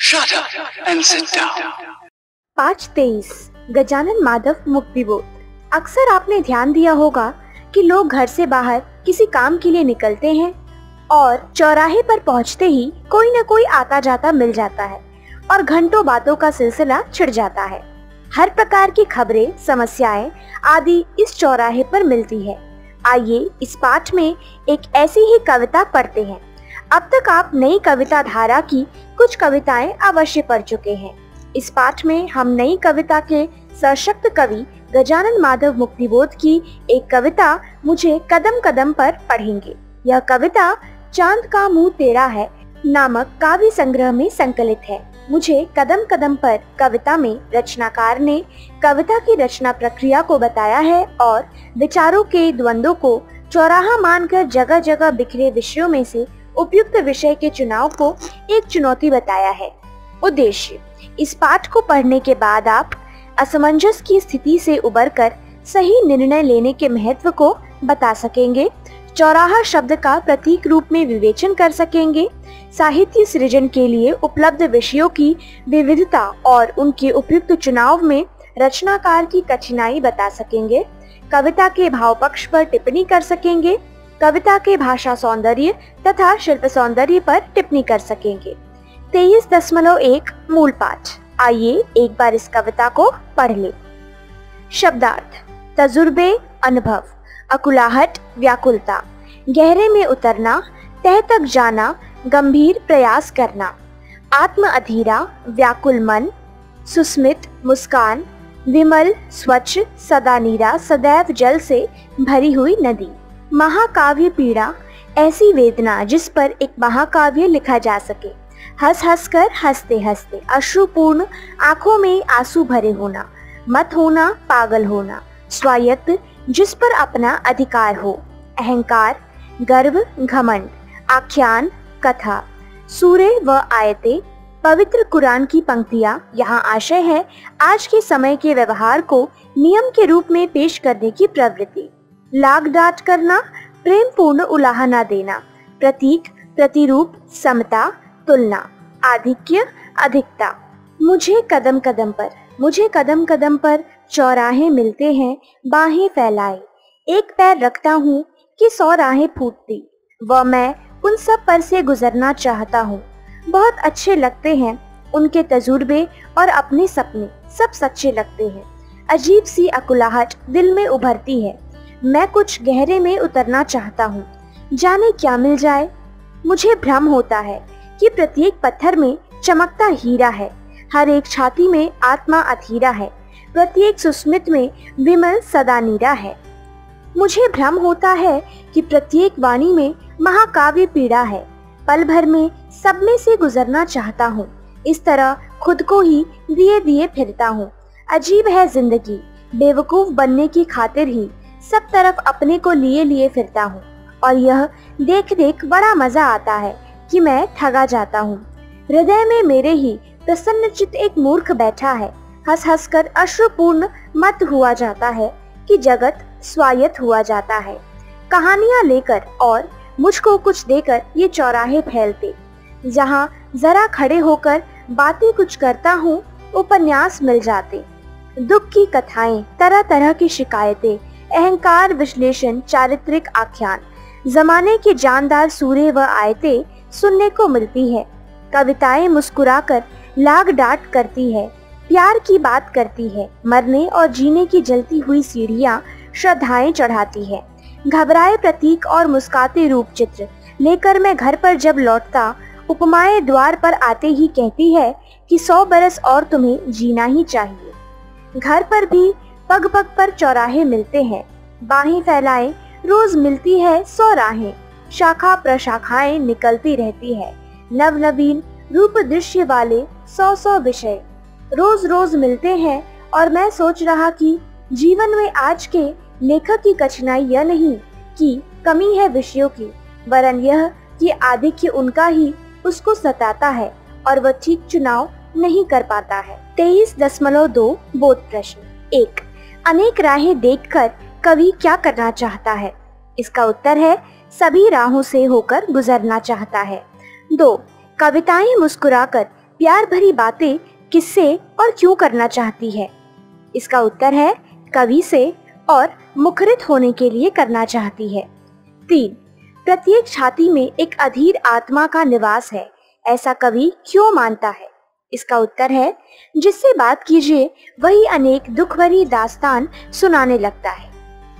Shut up and sit down. 5:23 Gajanan Madhav Muktibodh. अक्सर आपने ध्यान दिया होगा कि लोग घर से बाहर किसी काम के लिए निकलते हैं और चौराहे पर पहुंचते ही कोई न कोई आता जाता मिल जाता है और घंटों बातों का सिलसिला छिड़ जाता है। हर प्रकार की खबरें, समस्याएं आदि इस चौराहे पर मिलती है। आइए इस पाठ में एक ऐसी ही कविता पढ़ते हैं। अब तक आप नई कविता धारा की कुछ कविताएं अवश्य पढ़ चुके हैं। इस पाठ में हम नई कविता के सशक्त कवि गजानन माधव मुक्तिबोध की एक कविता मुझे कदम कदम पर पढ़ेंगे। यह कविता चांद का मुंह तेरा है नामक काव्य संग्रह में संकलित है। मुझे कदम कदम पर कविता में रचनाकार ने कविता की रचना प्रक्रिया को बताया है और विचारों के द्वंद्वों को चौराहा मानकर जगह जगह बिखरे विषयों में से उपयुक्त विषय के चुनाव को एक चुनौती बताया है। उद्देश्य, इस पाठ को पढ़ने के बाद आप असमंजस की स्थिति से उबरकर सही निर्णय लेने के महत्व को बता सकेंगे, चौराहा शब्द का प्रतीक रूप में विवेचन कर सकेंगे, साहित्य सृजन के लिए उपलब्ध विषयों की विविधता और उनके उपयुक्त चुनाव में रचनाकार की कठिनाई बता सकेंगे, कविता के भाव पक्ष पर टिप्पणी कर सकेंगे, कविता के भाषा सौंदर्य तथा शिल्प सौंदर्य पर टिप्पणी कर सकेंगे। 23.1 मूल पाठ। आइए एक बार इस कविता को पढ़ ले। शब्दार्थ: तजुर्बे, अनुभव, अकुलाहट, व्याकुलता, गहरे में उतरना, तह तक जाना, गंभीर प्रयास करना, आत्म अधीरा, व्याकुल मन, सुस्मित, मुस्कान, विमल, स्वच्छ, सदा नीरा, सदैव जल से भरी हुई नदी। महाकाव्य पीड़ा, ऐसी वेदना जिस पर एक महाकाव्य लिखा जा सके। हंस हंस कर, हंसते हंसते, अश्रुपूर्ण आंखों में आंसू भरे होना, मत होना, पागल होना, स्वायत्त, जिस पर अपना अधिकार हो, अहंकार, गर्व, घमंड, आख्यान, कथा, सूरे व आयते, पवित्र कुरान की पंक्तियां। यहाँ आशय है आज के समय के व्यवहार को नियम के रूप में पेश करने की प्रवृत्ति। लाग डांट करना, प्रेम पूर्ण उलाहना देना, प्रतीक, प्रतिरूप, समता, तुलना, आधिक्य, अधिकता। मुझे कदम कदम पर चौराहे मिलते हैं बाहें फैलाए, एक पैर रखता हूँ कि 100 राहें फूटती, वह मैं उन सब पर से गुजरना चाहता हूँ। बहुत अच्छे लगते हैं उनके तजुर्बे और अपने सपने, सब सच्चे लगते हैं। अजीब सी अकुलाहट दिल में उभरती है, मैं कुछ गहरे में उतरना चाहता हूँ, जाने क्या मिल जाए। मुझे भ्रम होता है कि प्रत्येक पत्थर में चमकता हीरा है, हर एक छाती में आत्मा अधीरा है, प्रत्येक सुस्मित में विमल सदा नीरा है। मुझे भ्रम होता है कि प्रत्येक वाणी में महाकाव्य पीड़ा है, पल भर में सब में से गुजरना चाहता हूँ, इस तरह खुद को ही दिए दिए फिरता हूँ। अजीब है जिंदगी, बेवकूफ बनने की खातिर ही सब तरफ अपने को लिए लिए फिरता हूँ और यह देख देख बड़ा मजा आता है कि मैं ठगा जाता हूँ। हृदय में मेरे ही प्रसन्नचित्त एक मूर्ख बैठा है, हंस हंस कर अश्रुपूर्ण मत हुआ जाता है कि जगत स्वायत्त हुआ जाता है। कहानियाँ लेकर और मुझको कुछ देकर ये चौराहे फैलते, जहाँ जरा खड़े होकर बातें कुछ करता हूँ, उपन्यास मिल जाते। दुख की कथाएं, तरह तरह की शिकायतें, अहंकार, विश्लेषण, चारित्रिक आख्यान, जमाने की जानदार सूरे व आयतें सुनने को मिलती है। कविताएं मुस्कुराकर लाग डांट करती है, प्यार की बात करती है, मरने और जीने की जलती हुई सीढ़ियां श्रद्धाएं चढ़ाती है। घबराए प्रतीक और मुस्काते रूप चित्र लेकर मैं घर पर जब लौटता, उपमाएं द्वार पर आते ही कहती है कि 100 बरस और तुम्हें जीना ही चाहिए। घर पर भी पग पग पर चौराहे मिलते हैं, बाहें फैलाए रोज मिलती है 100 राहें, शाखा प्रशाखाएं निकलती रहती है, नव नवीन रूप दृश्य वाले 100 विषय रोज रोज मिलते हैं। और मैं सोच रहा कि जीवन में आज के लेखक की कठिनाई यह नहीं कि कमी है विषयों की, वरन यह कि आधिक्य उनका ही उसको सताता है और वह ठीक चुनाव नहीं कर पाता है। 23.2 बोध प्रश्न। 1. अनेक राहें देखकर कवि क्या करना चाहता है? इसका उत्तर है सभी राहों से होकर गुजरना चाहता है। 2. कविताएं मुस्कुराकर प्यार भरी बातें किससे और क्यों करना चाहती है? इसका उत्तर है कवि से और मुखरित होने के लिए करना चाहती है। 3. प्रत्येक छाती में एक अधीर आत्मा का निवास है, ऐसा कवि क्यों मानता है? इसका उत्तर है जिससे बात कीजिए वही अनेक दुख भरी दास्तान सुनाने लगता है।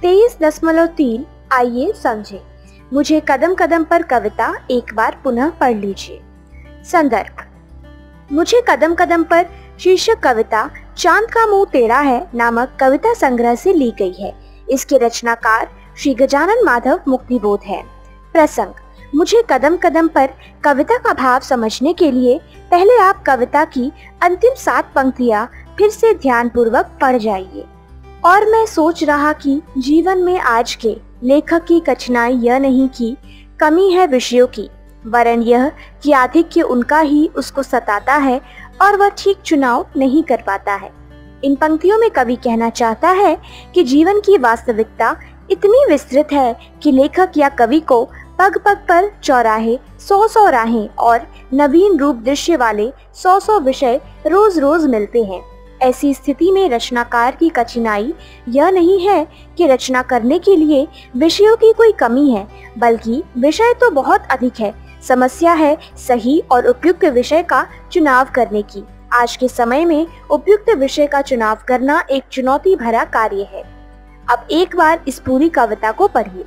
23.3 आइए समझे। मुझे कदम कदम पर कविता एक बार पुनः पढ़ लीजिए। संदर्भ: मुझे कदम कदम पर शीर्षक कविता चांद का मुंह टेढ़ा है नामक कविता संग्रह से ली गई है। इसके रचनाकार श्री गजानन माधव मुक्तिबोध है। प्रसंग: मुझे कदम कदम पर कविता का भाव समझने के लिए पहले आप कविता की अंतिम 7 पंक्तियां फिर से ध्यान पूर्वक पढ़ जाइए। और मैं सोच रहा कि जीवन में आज के लेखक की कठिनाई यह नहीं कि कमी है विषयों की, वरन यह कि आधिक्य उनका ही उसको सताता है और वह ठीक चुनाव नहीं कर पाता है। इन पंक्तियों में कवि कहना चाहता है कि जीवन की वास्तविकता इतनी विस्तृत है कि लेखक या कवि को पग पग पर चौराहे 100 राहें और नवीन रूप दृश्य वाले 100 विषय रोज रोज मिलते हैं। ऐसी स्थिति में रचनाकार की कठिनाई यह नहीं है कि रचना करने के लिए विषयों की कोई कमी है, बल्कि विषय तो बहुत अधिक है। समस्या है सही और उपयुक्त विषय का चुनाव करने की। आज के समय में उपयुक्त विषय का चुनाव करना एक चुनौती भरा कार्य है। अब एक बार इस पूरी कविता को पढ़िए।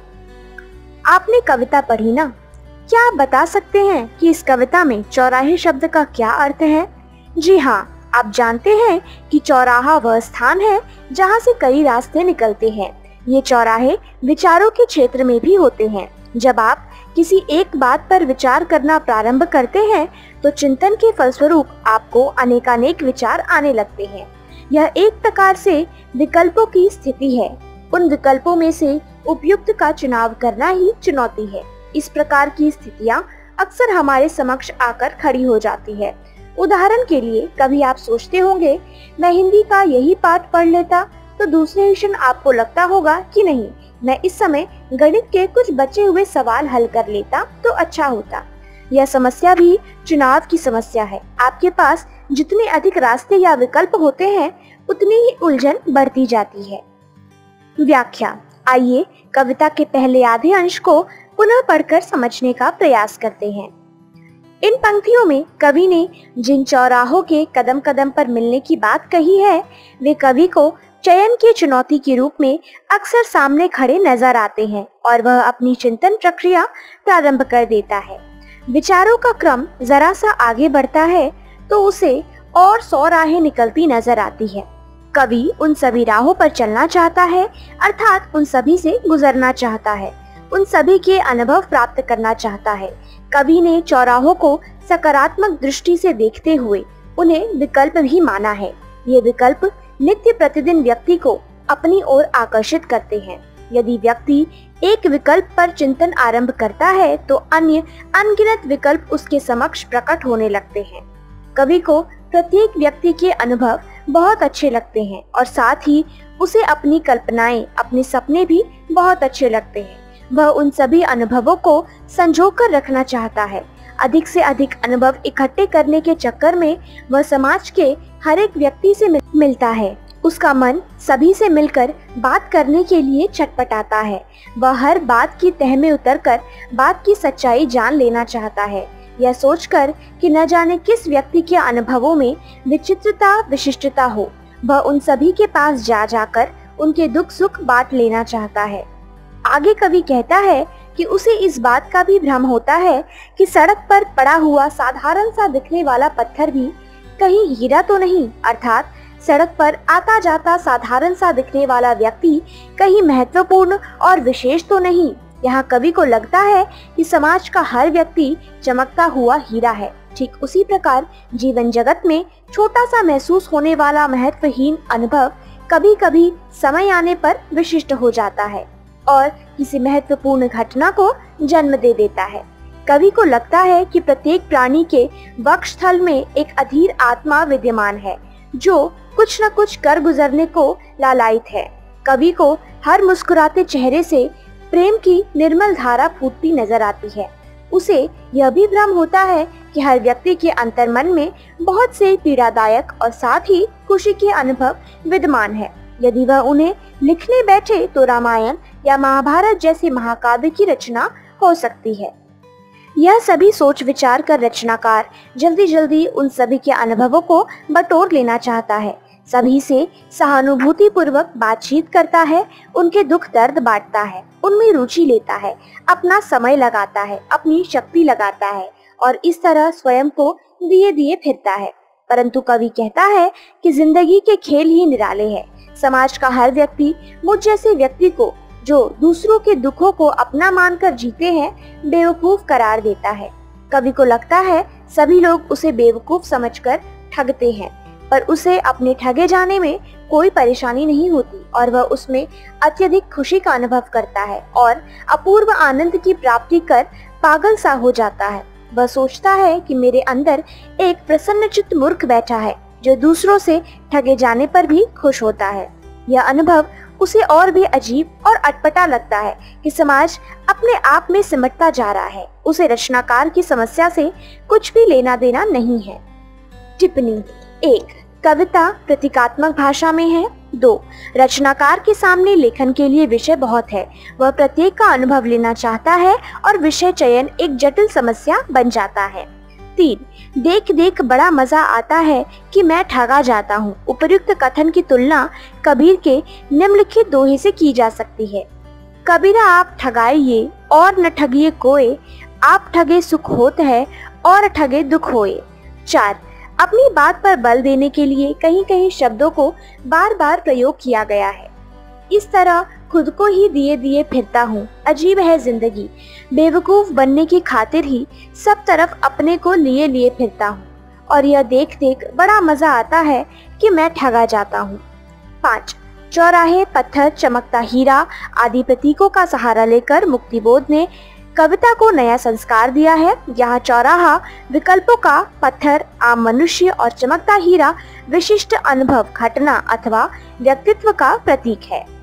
आपने कविता पढ़ी ना? क्या आप बता सकते हैं कि इस कविता में चौराहे शब्द का क्या अर्थ है? जी हाँ, आप जानते हैं कि चौराहा वह स्थान है जहाँ से कई रास्ते निकलते हैं। ये चौराहे विचारों के क्षेत्र में भी होते हैं। जब आप किसी एक बात पर विचार करना प्रारंभ करते हैं तो चिंतन के फलस्वरूप आपको अनेकानेक विचार आने लगते हैं। यह एक प्रकार से विकल्पों की स्थिति है। उन विकल्पों में से उपयुक्त का चुनाव करना ही चुनौती है। इस प्रकार की स्थितियाँ अक्सर हमारे समक्ष आकर खड़ी हो जाती है। उदाहरण के लिए कभी आप सोचते होंगे मैं हिंदी का यही पाठ पढ़ लेता तो दूसरे ही क्षण आपको लगता होगा कि नहीं, मैं इस समय गणित के कुछ बचे हुए सवाल हल कर लेता तो अच्छा होता। यह समस्या भी चुनाव की समस्या है। आपके पास जितने अधिक रास्ते या विकल्प होते हैं उतनी ही उलझन बढ़ती जाती है। व्याख्या: आइए कविता के पहले आधे अंश को पुनः पढ़कर समझने का प्रयास करते हैं। इन पंक्तियों में कवि ने जिन चौराहों के कदम कदम पर मिलने की बात कही है वे कवि को चयन की चुनौती के रूप में अक्सर सामने खड़े नजर आते हैं और वह अपनी चिंतन प्रक्रिया प्रारंभ कर देता है। विचारों का क्रम जरा सा आगे बढ़ता है तो उसे और 100 राहें निकलती नजर आती है। कवि उन सभी राहों पर चलना चाहता है, अर्थात उन सभी से गुजरना चाहता है, उन सभी के अनुभव प्राप्त करना चाहता है। कवि ने चौराहों को सकारात्मक दृष्टि से देखते हुए उन्हें विकल्प भी माना है। ये विकल्प नित्य प्रतिदिन व्यक्ति को अपनी ओर आकर्षित करते हैं। यदि व्यक्ति एक विकल्प पर चिंतन आरंभ करता है तो अन्य अनगिनत विकल्प उसके समक्ष प्रकट होने लगते हैं। कवि को प्रत्येक व्यक्ति के अनुभव बहुत अच्छे लगते हैं और साथ ही उसे अपनी कल्पनाएं, अपने सपने भी बहुत अच्छे लगते हैं। वह उन सभी अनुभवों को संजो कर रखना चाहता है। अधिक से अधिक अनुभव इकट्ठे करने के चक्कर में वह समाज के हर एक व्यक्ति से मिलता है। उसका मन सभी से मिलकर बात करने के लिए छटपटाता है। वह हर बात की तह में उतरकर बात की सच्चाई जान लेना चाहता है, यह सोचकर कि न जाने किस व्यक्ति के अनुभवों में विचित्रता, विशिष्टता हो। वह उन सभी के पास जा जाकर उनके दुख सुख बांट लेना चाहता है। आगे कवि कहता है कि उसे इस बात का भी भ्रम होता है कि सड़क पर पड़ा हुआ साधारण सा दिखने वाला पत्थर भी कहीं हीरा तो नहीं, अर्थात सड़क पर आता जाता साधारण सा दिखने वाला व्यक्ति कहीं महत्वपूर्ण और विशेष तो नहीं। यहाँ कवि को लगता है कि समाज का हर व्यक्ति चमकता हुआ हीरा है। ठीक उसी प्रकार जीवन जगत में छोटा सा महसूस होने वाला महत्वहीन अनुभव कभी कभी समय आने पर विशिष्ट हो जाता है और किसी महत्वपूर्ण घटना को जन्म दे देता है। कवि को लगता है कि प्रत्येक प्राणी के वक्षस्थल में एक अधीर आत्मा विद्यमान है जो कुछ न कुछ कर गुजरने को लालायित है। कवि को हर मुस्कुराते चेहरे से प्रेम की निर्मल धारा फूटती नजर आती है। उसे यह भी भ्रम होता है कि हर व्यक्ति के अंतर्मन में बहुत से पीड़ादायक और साथ ही खुशी के अनुभव विद्यमान है। यदि वह उन्हें लिखने बैठे तो रामायण या महाभारत जैसे महाकाव्य की रचना हो सकती है। यह सभी सोच विचार कर रचनाकार जल्दी जल्दी उन सभी के अनुभवों को बटोर लेना चाहता है, सभी से सहानुभूति पूर्वक बातचीत करता है, उनके दुख दर्द बांटता है, उनमें रुचि लेता है, अपना समय लगाता है, अपनी शक्ति लगाता है और इस तरह स्वयं को दिए दिए फिरता है। परंतु कवि कहता है कि जिंदगी के खेल ही निराले हैं। समाज का हर व्यक्ति मुझ जैसे व्यक्ति को, जो दूसरों के दुखों को अपना मानकर जीते हैं, बेवकूफ करार देता है। कवि को लगता है सभी लोग उसे बेवकूफ समझकर ठगते हैं, पर उसे अपने ठगे जाने में कोई परेशानी नहीं होती और वह उसमें अत्यधिक खुशी का अनुभव करता है और अपूर्व आनंद की प्राप्ति कर पागल सा हो जाता है। वह सोचता है कि मेरे अंदर एक प्रसन्नचित्त मूर्ख बैठा है जो दूसरों से ठगे जाने पर भी खुश होता है। यह अनुभव उसे और भी अजीब और अटपटा लगता है कि समाज अपने आप में सिमटता जा रहा है। उसे रचनाकार की समस्या से कुछ भी लेना देना नहीं है। टिप्पणी: 1. कविता प्रतीकात्मक भाषा में है। 2. रचनाकार के सामने लेखन के लिए विषय बहुत है, वह प्रत्येक का अनुभव लेना चाहता है और विषय चयन एक जटिल समस्या बन जाता है। 3. देख देख बड़ा मजा आता है कि मैं ठगा जाता हूँ। उपर्युक्त कथन की तुलना कबीर के निम्नलिखित दोहे से की जा सकती है। कबीरा आप ठगाइए और न ठगिए कोय, आप ठगे सुख होत है और ठगे दुख होए। 4. अपनी बात पर बल देने के लिए कहीं कहीं शब्दों को बार बार प्रयोग किया गया है। इस तरह खुद को ही दिए दिए फिरता हूँ, अजीब है जिंदगी, बेवकूफ बनने की खातिर ही सब तरफ अपने को लिए लिए फिरता हूँ और यह देख देख बड़ा मजा आता है कि मैं ठगा जाता हूँ। 5. चौराहे, पत्थर, चमकता हीरा आदि प्रतीकों का सहारा लेकर मुक्तिबोध ने कविता को नया संस्कार दिया है। यहाँ चौराहा विकल्पों का, पत्थर आम मनुष्य और चमकता हीरा विशिष्ट अनुभव, घटना अथवा व्यक्तित्व का प्रतीक है।